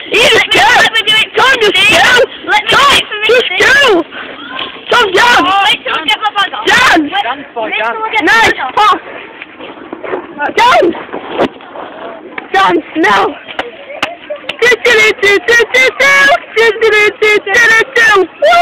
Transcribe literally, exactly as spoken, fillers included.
You just do! Let me do it Tom, just do! Let me Tom, do it for me, just do! Tom, down! Wait till we get my bag on. Down! Dance boy, Wait till dance. we get Nice! my bag on. Pass! Dance! Dance now! Do do do do do do do do do do do do do.